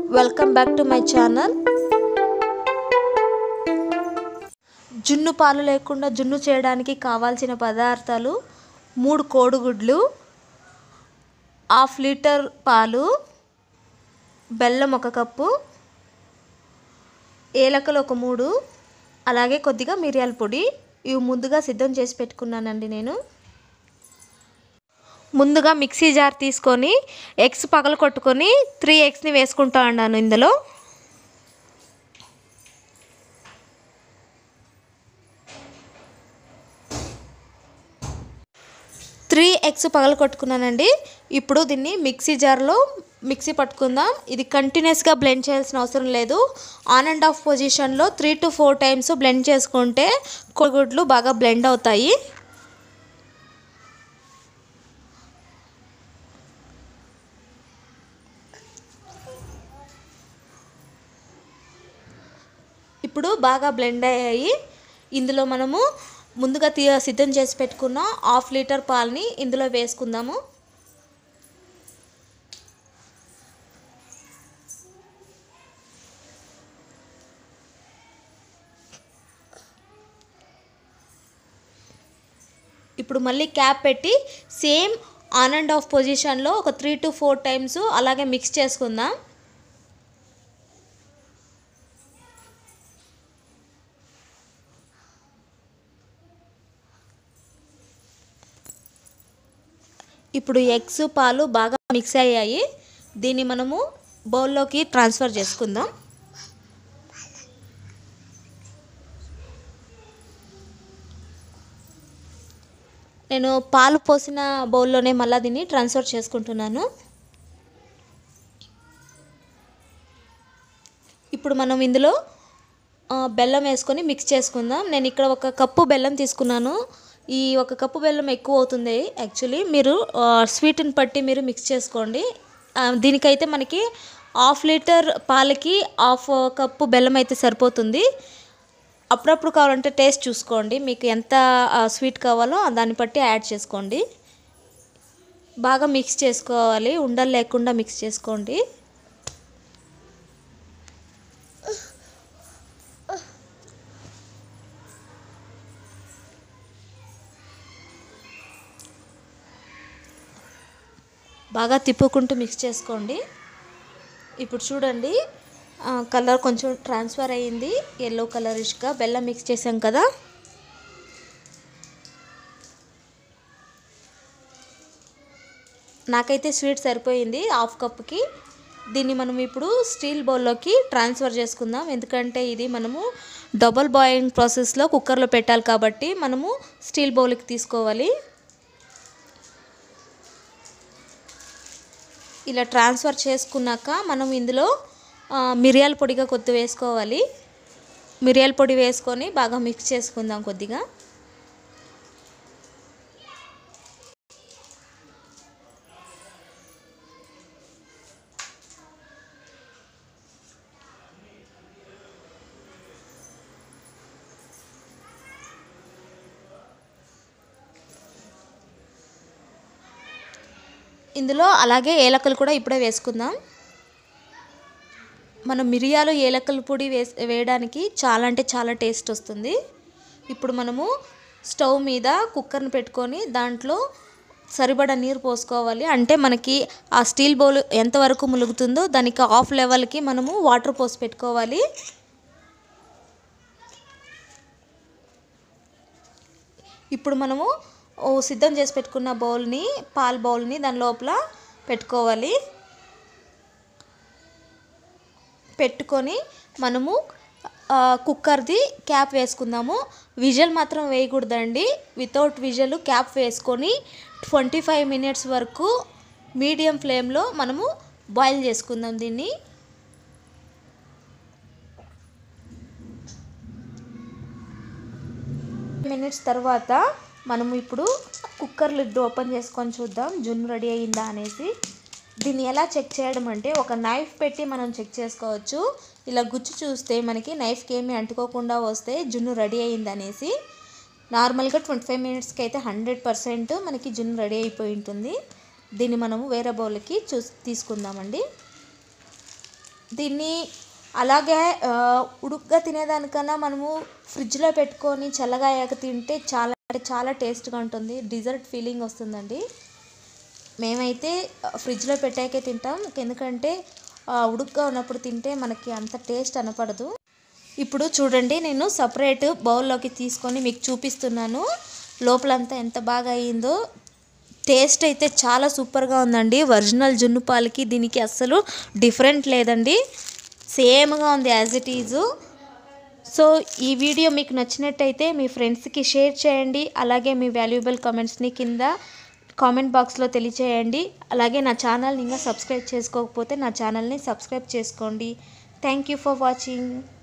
Welcome back to my channel. జున్ను పాలు లేకుండా జున్ను చేయడానికి కావాల్సిన పదార్థాలు 3 కోడిగుడ్లు, హాఫ్ లీటర్ పాలు, బెల్లం 1 కప్పు, ఏలకలు 3, అలాగే కొద్దిగా మిరియాల పొడి. ఇవి ముందుగా సిద్ధం చేసి పెట్టుకున్నానండి. నేను ముందుగా మిక్సీ జార్ తీసుకొని ఎగ్స్ పగలగొట్టుకొని 3 ఎగ్స్ని వేసుకుంటా ఉన్నాను. ఇందులో 3 ఎగ్స్ పగలగొట్టుకున్నానండి. ఇప్పుడు దీన్ని మిక్సీ జార్లో మిక్సీ పట్టుకుందాం. ఇది కంటిన్యూస్గా బ్లెండ్ చేయాల్సిన అవసరం లేదు. ఆన్ అండ్ ఆఫ్ పొజిషన్లో 3 to 4 టైమ్స్ బ్లెండ్ చేసుకుంటే కోడిగుడ్లు బాగా బ్లెండ్ అవుతాయి. ఇప్పుడు బాగా బ్లెండ్ అయ్యాయి. ఇందులో మనము ముందుగా సిద్ధం చేసి పెట్టుకున్న హాఫ్ లీటర్ పాలని ఇందులో వేసుకుందాము. ఇప్పుడు మళ్ళీ క్యాప్ పెట్టి సేమ్ ఆన్ అండ్ ఆఫ్ పొజిషన్లో ఒక 3 to 4 టైమ్స్ అలాగే మిక్స్ చేసుకుందాం. ఇప్పుడు ఎగ్స్ పాలు బాగా మిక్స్ అయ్యాయి. దీన్ని మనము బౌల్లోకి ట్రాన్స్ఫర్ చేసుకుందాం. నేను పాలు పోసిన బౌల్లోనే మళ్ళీ దీన్ని ట్రాన్స్ఫర్ చేసుకుంటున్నాను. ఇప్పుడు మనం ఇందులో బెల్లం వేసుకొని మిక్స్ చేసుకుందాం. నేను ఇక్కడ 1 కప్పు బెల్లం తీసుకున్నాను. ఈ 1 కప్పు బెల్లం ఎక్కువ అవుతుంది. యాక్చువల్లీ మీరు స్వీట్ని బట్టి మీరు మిక్స్ చేసుకోండి. దీనికైతే మనకి హాఫ్ లీటర్ పాలకి హాఫ్ కప్పు బెల్లం అయితే సరిపోతుంది. అప్పుడప్పుడు కావాలంటే టేస్ట్ చూసుకోండి. మీకు ఎంత స్వీట్ కావాలో దాన్ని బట్టి యాడ్ చేసుకోండి. బాగా మిక్స్ చేసుకోవాలి, ఉండలు లేకుండా మిక్స్ చేసుకోండి. బాగా తిప్పుకుంటూ మిక్స్ చేసుకోండి. ఇప్పుడు చూడండి, కలర్ కొంచెం ట్రాన్స్ఫర్ అయ్యింది, ఎల్లో కలరిష్గా. బెల్లం మిక్స్ చేసాం కదా. నాకైతే స్వీట్ సరిపోయింది హాఫ్ కప్కి. దీన్ని మనం ఇప్పుడు స్టీల్ బౌల్లోకి ట్రాన్స్ఫర్ చేసుకుందాం. ఎందుకంటే ఇది మనము డబుల్ బాయిలింగ్ ప్రాసెస్లో కుక్కర్లో పెట్టాలి కాబట్టి మనము స్టీల్ బౌల్కి తీసుకోవాలి. ఇలా ట్రాన్స్ఫర్ చేసుకున్నాక మనం ఇందులో మిరియాల పొడిగా కొద్దిగా వేసుకోవాలి. మిరియాల పొడి వేసుకొని బాగా మిక్స్ చేసుకుందాం కొద్దిగా. ఇందులో అలాగే ఏలకలు కూడా ఇప్పుడే వేసుకుందాం. మనం మిరియాలు ఏలకల పొడి వేయడానికి చాలా అంటే చాలా టేస్ట్ వస్తుంది. ఇప్పుడు మనము స్టవ్ మీద కుక్కర్ని పెట్టుకొని దాంట్లో సరిపడా నీరు పోసుకోవాలి. అంటే మనకి ఆ స్టీల్ బౌల్ ఎంతవరకు ములుగుతుందో దానికి హాఫ్ లెవెల్కి మనము వాటర్ పోసి పెట్టుకోవాలి. ఇప్పుడు మనము సిద్ధం చేసి పెట్టుకున్న బౌల్ని, పాల బౌల్ని దాని లోపల పెట్టుకోవాలి. పెట్టుకొని మనము కుక్కర్ది క్యాప్ వేసుకుందాము. విజిల్ మాత్రం వేయకూడదండి. వితౌట్ విజిల్ క్యాప్ వేసుకొని 25 మినిట్స్ వరకు మీడియం ఫ్లేమ్లో మనము బాయిల్ చేసుకుందాం దీన్ని. మినిట్స్ తర్వాత మనము ఇప్పుడు కుక్కర్ లిడ్ ఓపెన్ చేసుకొని చూద్దాం జున్ను రెడీ అయ్యిందా అనేసి. దీన్ని ఎలా చెక్ చేయడం అంటే ఒక నైఫ్ పెట్టి మనం చెక్ చేసుకోవచ్చు. ఇలా గుచ్చి చూస్తే మనకి నైఫ్కి ఏమీ అంటుకోకుండా వస్తే జున్ను రెడీ అయ్యింది అనేసి. నార్మల్గా 25 మినిట్స్కి అయితే 100% మనకి జున్ను రెడీ అయిపోయి ఉంటుంది. దీన్ని మనము వేరే బౌల్కి తీసుకుందామండి. దీన్ని అలాగే ఉడుకుగా తినేదానికన్నా మనము ఫ్రిడ్జ్లో పెట్టుకొని చల్లగా అయ్యాక తింటే చాలా అంటే చాలా టేస్ట్గా ఉంటుంది. డిజర్ట్ ఫీలింగ్ వస్తుందండి. మేమైతే ఫ్రిడ్జ్లో పెట్టాకే తింటాం, ఎందుకంటే ఉడుకుగా ఉన్నప్పుడు తింటే మనకి అంత టేస్ట్ అనపడదు. ఇప్పుడు చూడండి, నేను సపరేట్ బౌల్లోకి తీసుకొని మీకు చూపిస్తున్నాను లోపలంతా ఎంత బాగా అయ్యిందో. టేస్ట్ అయితే చాలా సూపర్గా ఉందండి. ఒరిజినల్ జున్ను పాలకి దీనికి అస్సలు డిఫరెంట్ లేదండి, సేమ్గా ఉంది యాజ్ ఇట్ ఈజు. సో ఈ వీడియో మీకు నచ్చినట్టయితే మీ ఫ్రెండ్స్కి షేర్ చేయండి. అలాగే మీ వాల్యుబుల్ కామెంట్స్ని కింద కామెంట్ బాక్స్లో తెలియచేయండి. అలాగే నా ఛానల్ని ఇంకా సబ్స్క్రైబ్ చేసుకోకపోతే నా ఛానల్ని సబ్స్క్రైబ్ చేసుకోండి. Thank you for watching.